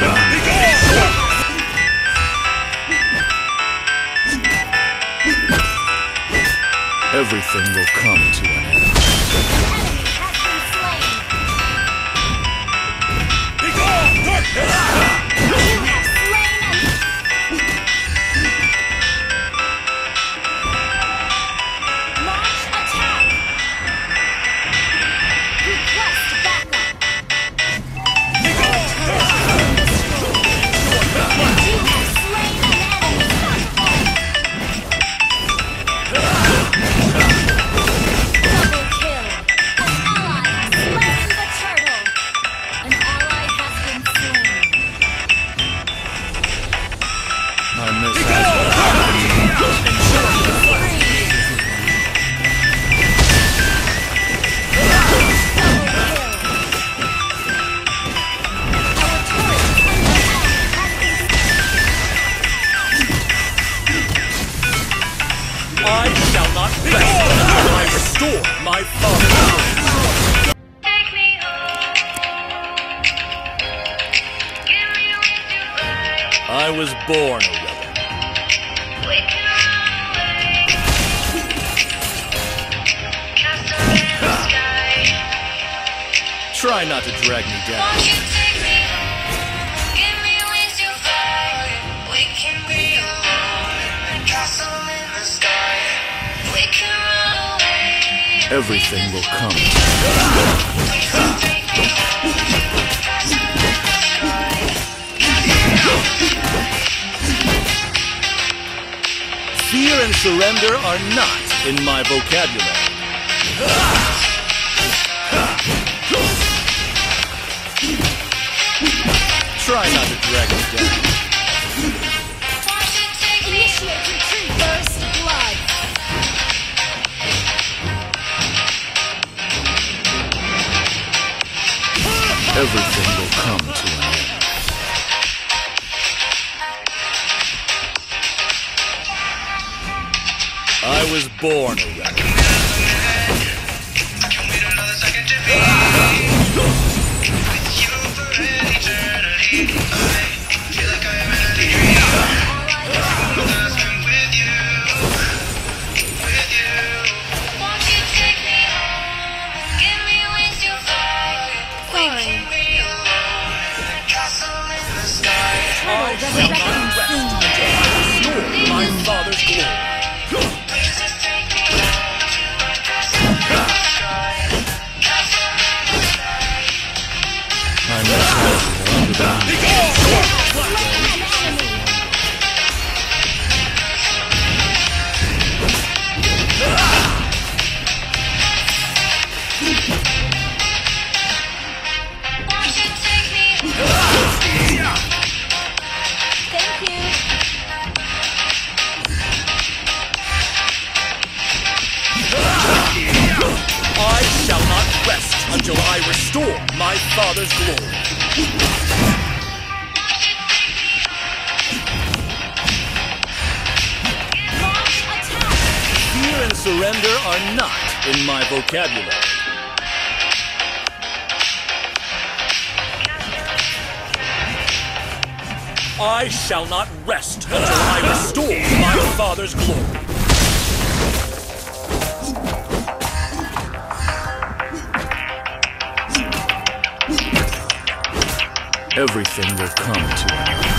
Everything will come to an end. Be gone, darkness! My father. Take me home. Give me wings to fly. I was born a rebel. We can run away. Castle in the sky. Try not to drag me down. Won't you take me home? Give me wings to fly. We can be alone. Castle in the sky. We can run away. Everything will come. Fear and surrender are not in my vocabulary. Try not to drag me down. Initiate retreat. First blood. Everything will come to an end. I was born a rebel. My father's glory. I must have one to I shall not rest until I restore my father's glory. Fear and surrender are not in my vocabulary. I shall not rest until I restore my father's glory. Everything will come to an end.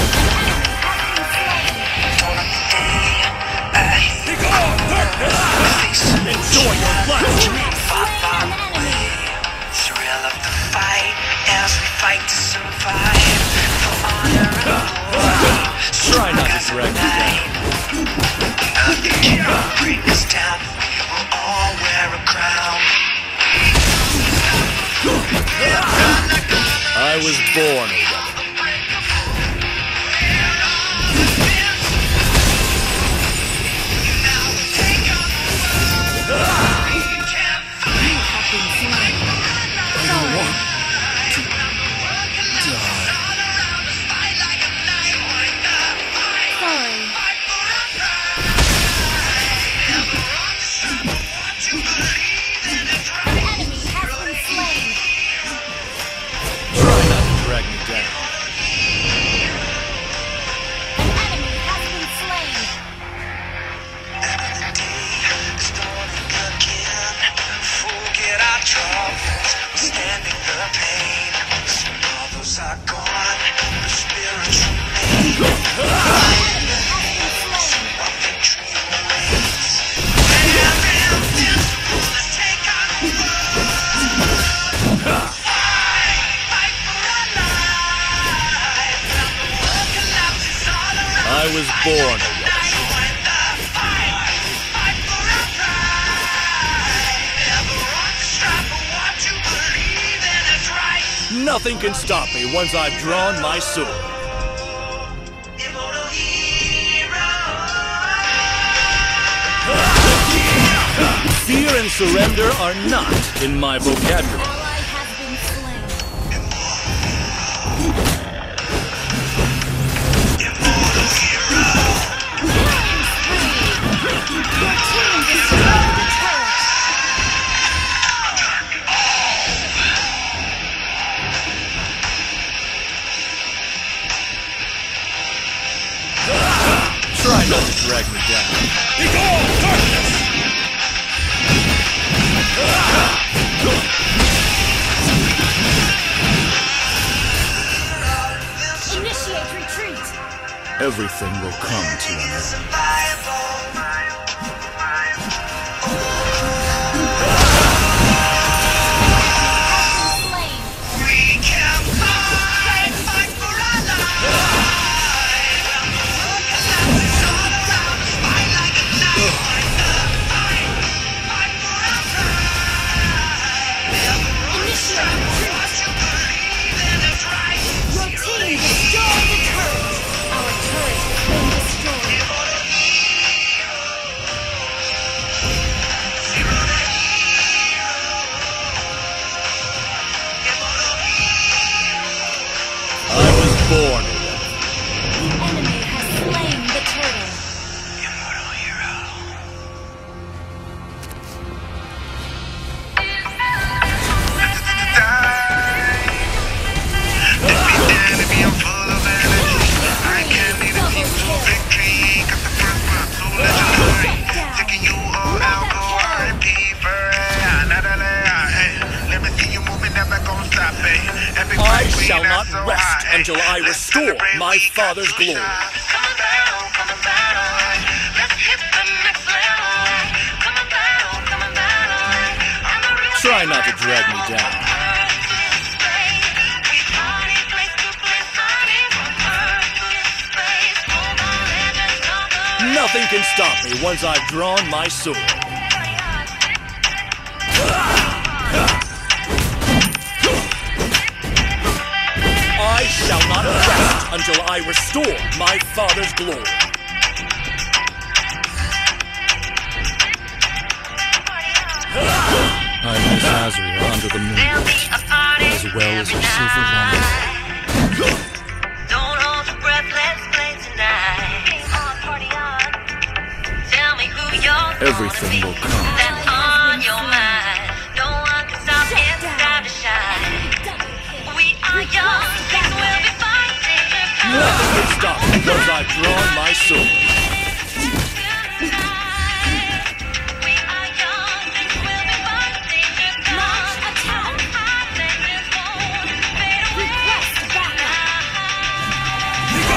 Enjoy your life! Thrill of the fight as we fight to survive. For honor and glory. Try not to drag me down. Nothing can bring us down. We will all wear a crown. I was born a rebel. Try not to drag me down. born a rebel. Nothing can stop me once I've drawn my sword. Fear and surrender are not in my vocabulary. Ally has been slain. Your team destroyed the turret. Try not to drag me down. Begone, darkness! Initiate retreat. Everything will come to an end. Slain. We can fight for our lives. It's all around us, fight like a knife. Fight for our pride. Initiate retreat. What you believe in is right. Your team destroyed the turret. Our turret has been destroyed. I was born a rebel. The enemy has slain the turtle. Immortal hero. Enemy, I'm full of energy. I can't even keep to a victory. Got the first blood, so legendary. Taking you all out, go RIP for let me see you moving, never gonna stop, Epic I fight, shall queen, not that's so rest high, until I Let's restore celebrate, my we got father's to glory. shine. Come and battle, let's hit the next level. Come and battle, I'm a real Try not to drag me down. Nothing can stop me once I've drawn my sword. I shall not rest until I restore my father's glory. I miss Azria under the moon, as well as her silver light. Don't hold your breath, let's play tonight. Party on. Tell me who you're Everything will come. that's on your mind. No one can stop it, it's time to shine. We are young, things will be fighting. Nothing can stop me once I've drawn my sword. We are young, things will be fighting. Launch attack. Request backup. You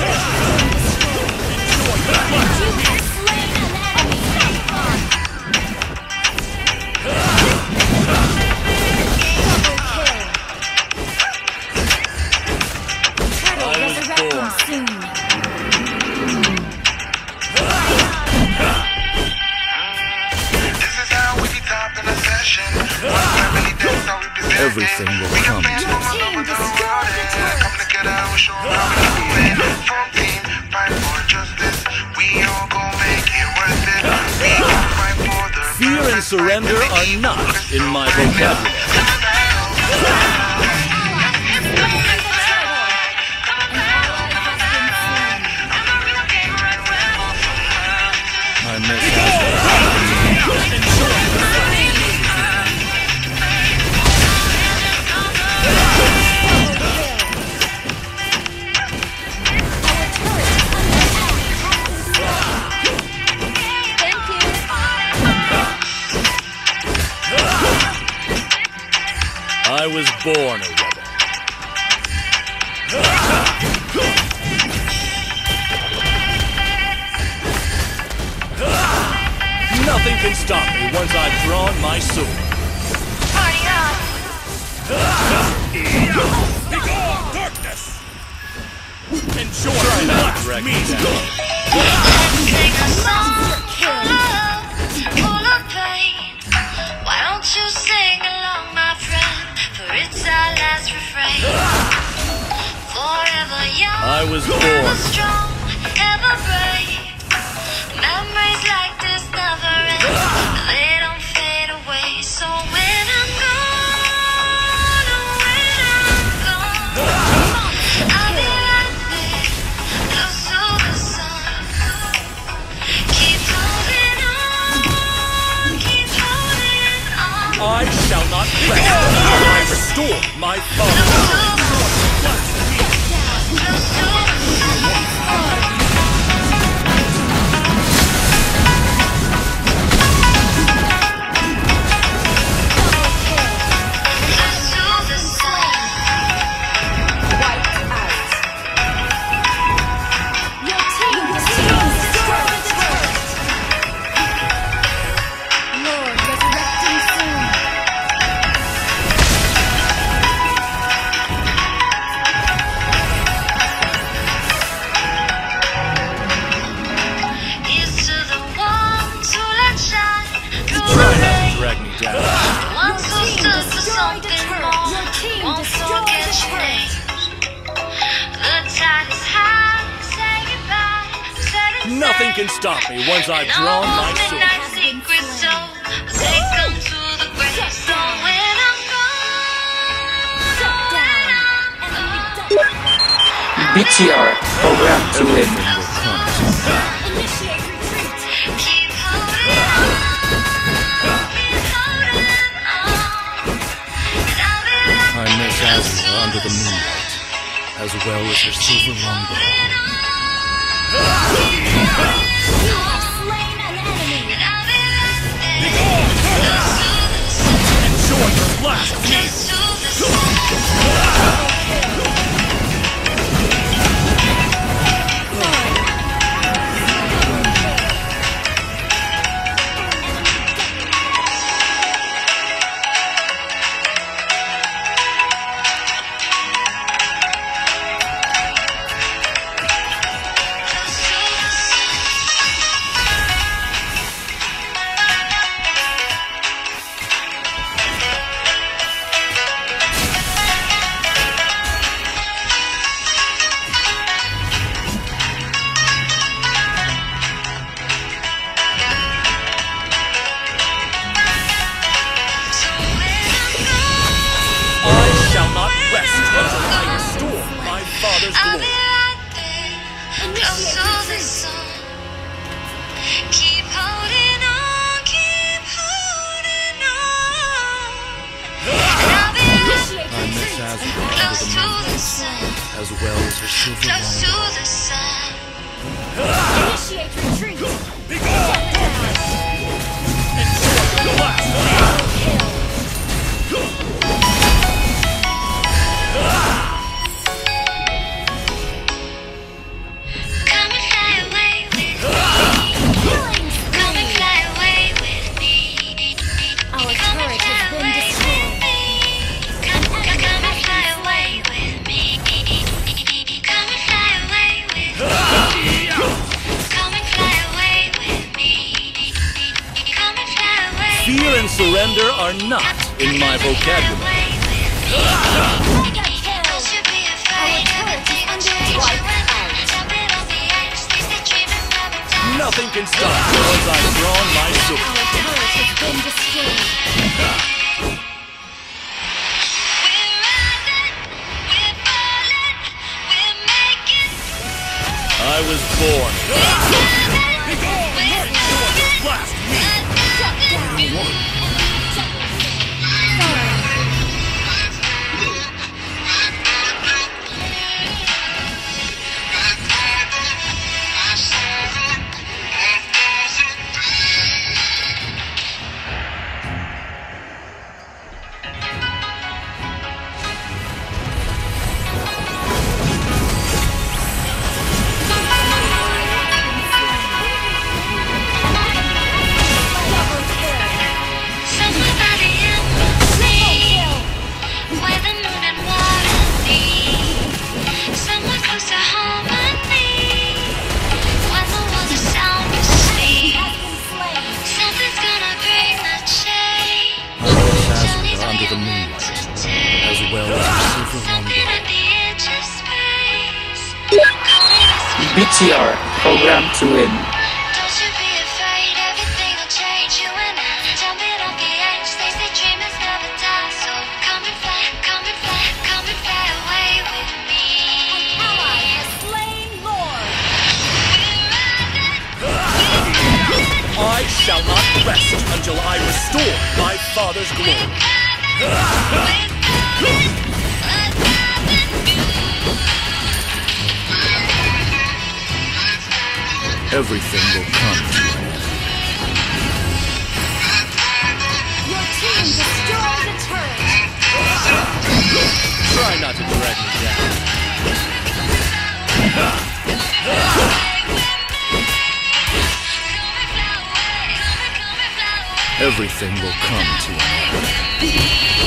have slain an enemy. Double kill. Turtle I was resurrecting born. soon. This is how we be top in a session. One family, that's how we present it. Everything will We come can to band an over end. the world, yeah. Come together, we show how we do it. Full team, fight for justice. We all gon' make it worth it. We gon' fight for the Fear and surrender are not in my vocabulary. I miss I was born a rebel. Nothing can stop me once I've drawn my sword. Party on. Begone, darkness! Enjoy. Try not to drag Drag me down. Sing a song full of pain. Why don't you sing along, my friend? For it's our last refrain. Forever young, I was ever born. strong, ever brave. Memories like this never end. They don't fade away. So when I'm gone, oh, when I'm gone, I'll be right there, close to the sun. Keep holding on, keep holding on. I shall not rest until I restore my father's glory. Close to the sun. Close to the sun. Wiped out. Your team destroyed the turret. Lord resurrecting soon. Here's to the ones who let shine through the Try not to rain. drag me down. The ones who team stood for destroyed the something turret. more. Your team Won't destroyed forget the your turret. name. The tide is high. Say goodbye. Set it Nothing sail. can stop me once I've And drawn all my sword. midnight secrets told, but they come to the grave. So when I'm gone, Shut down. Enemy double. BTR program terminated. Initiate retreat. keep holding on, keep holding on. And I'll be right I miss there, close Azura to under the sun. moonlight, as well as her silver longbow. You have slain an enemy. And I'll be right there, close to the sun. Enjoy your last meal. Close to the sun. Close to the sun. So when I'm gone, I shall not rest until I restore my father's I'll be glory. right there, close to the sun. Keep holding on, keep holding on. And I'll be right I miss there, Azura under close the to moonlight, the sun, as well as her silver close to longbow. the sun. Initiate retreat. Enjoy your last meal. Come and fly away with me. Killing Come and spree. fly away with me. Our Come and turret fly has been away destroyed. with me. Come and fly away with me. Come and fly away with me. Come and fly away with me. Come and fly away. Fear and surrender are not in my vocabulary. Mega kill. Don't you be afraid. Everything will change. You and I jumping on the edge. These the dreaming never die. Nothing can stop me once I've drawn my sword. Our turret has been destroyed. We're rising. We're falling. We're making. I was born. We're Last meal. Shut down. well as silver Something longbow. at the edge of space. Call me Mr. BTR, program to win. Don't you be afraid, everything will change. You and I, jumping off the edge. They say dreamers never die. So come and fly, come and fly, come and fly away with me. Ally has slain Lord. I shall not rest until I restore my father's glory. Everything will come to an end. Your team destroyed the turret. Try not to drag me down. Everything will come to an end.